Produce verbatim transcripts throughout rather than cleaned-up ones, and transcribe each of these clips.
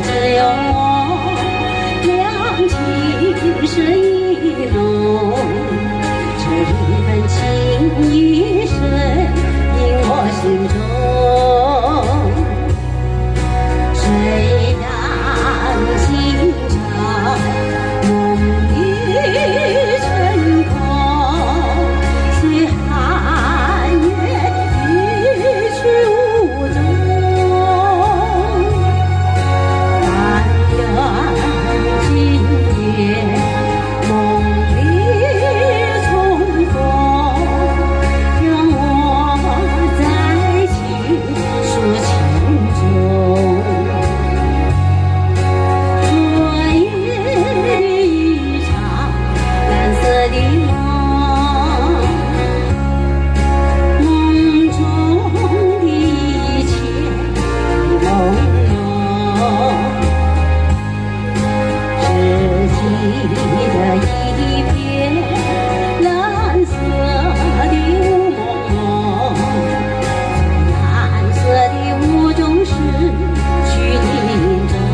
只有我两情是一浓，这一份情意深印我心中。谁让今朝梦里春风，随寒月一去无踪。但愿今夜梦里重逢，让我再倾诉情衷。昨夜的一场蓝色的梦，梦中的一切朦胧，只记得一片蓝色的雾蒙蒙，在蓝色的雾中失去凝重。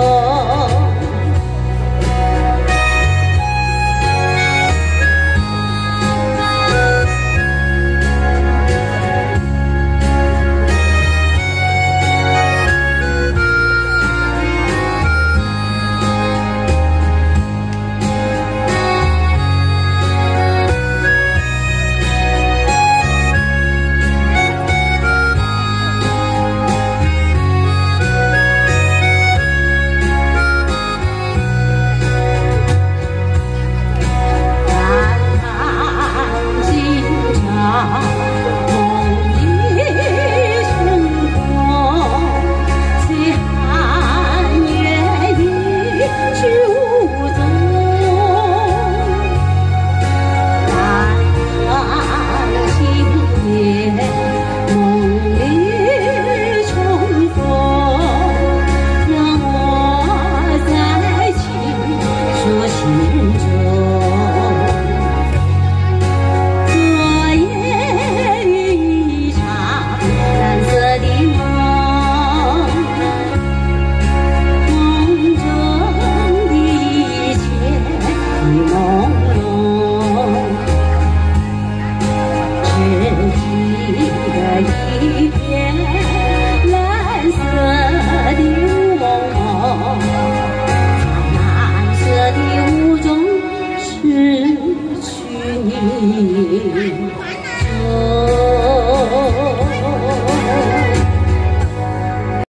一片蓝色的雾蒙蒙，在蓝色的雾中失去你。